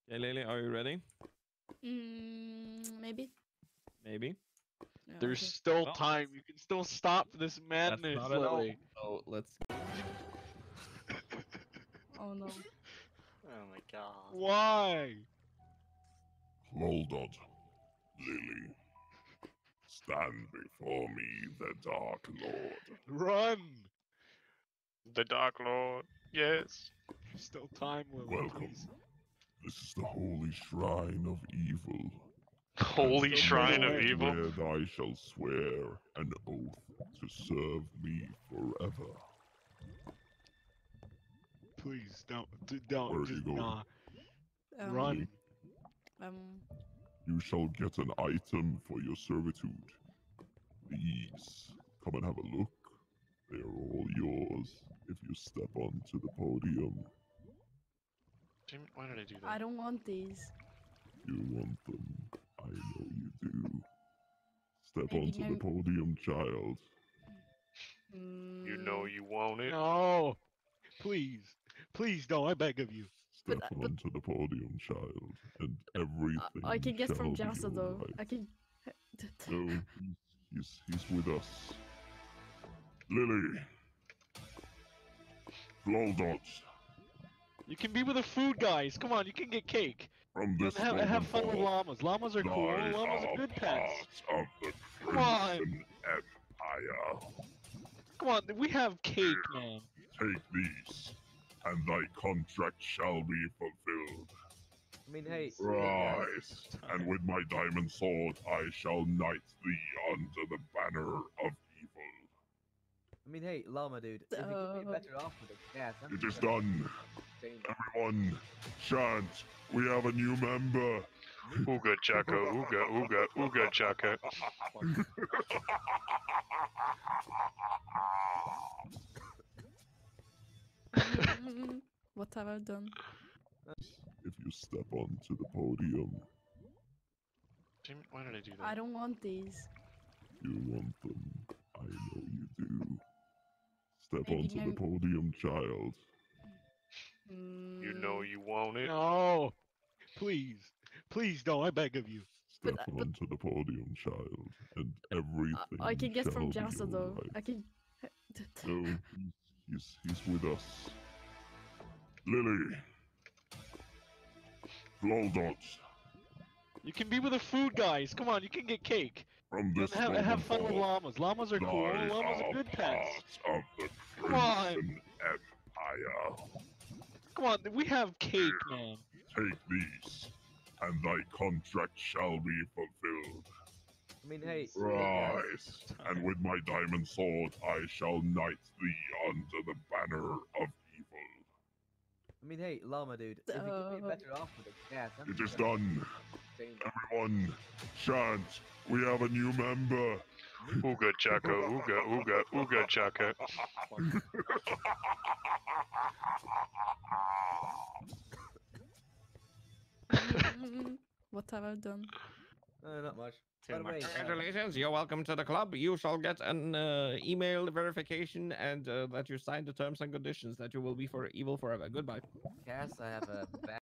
Okay, Lily, are you ready? Maybe. Maybe. Yeah, There's okay. still Well, time. You can still stop this That's madness, not at all. Lily. So let's. Oh no. Oh my god. Why? Hold on, Lily. Stand before me, the Dark Lord. Run! The Dark Lord. Yes. There's still time, Lily. Welcome. Please. This is the holy shrine of evil. Holy Don't shrine go of away. evil. Where I shall swear an oath to serve me forever. Please don't. Where Don't. are Just you going? nah. Um, Run. You shall get an item for your servitude. These. Come and have a look. They are all yours if you step onto the podium. Damn it, why did I do that? I don't want these. You want them. I know you do. Step Maybe onto the no- podium, child. You know you want it. No. Please. Please don't. I beg of you. Step But- onto the podium, child, and everything I can get from shall be Jassa though. alright. I can. No, he's with us. Lily. Klol dots. You can be with the food guys. Come on, you can get cake. From And this have fun with moment llamas. Llamas are forth, cool. I Llamas are am good pets. part of the Come on. Crimson Empire. Come on, we have cake, man. Take these, and thy contract shall be fulfilled. I mean, hey, Rise, and with my diamond sword I shall knight thee under the banner of evil. I mean, hey, llama dude, if you could be better off with a cat. It is done. Everyone, chant. We have a new member. Ooga chaka, ooga, ooga, ooga chaka. What have I done? If you step onto the podium, Damn it, why did I do that? I don't want these. you want them. I know you do. Step Maybe onto the no- podium, child. You know you want it. No. Please. Please don't. I beg of you. Step but- onto the podium, child, and everything I can get shall from be Jassa though. alright. I can. No, he's with us. Lily. Klol dots. You can be with the food guys. Come on, you can get cake. From this And have moment fun with forth, llamas. Llamas are cool. thy Llamas are good pets. part of the Come on. Crimson Empire. Come on, we have cake, man. Take these, and thy contract shall be fulfilled. I mean, hey, Rise, and with my diamond sword I shall knight thee under the banner of evil. I mean, hey, llama dude, if you could be better off with a cat. It is done. Everyone, chant. We have a new member. Ooga chaka, ooga, ooga, ooga chaka. What have I done? Not much. Too By the way, much. Congratulations, you're welcome to the club. You shall get an email verification and that you signed the terms and conditions that you will be for evil forever. Goodbye. Cass, I have a bad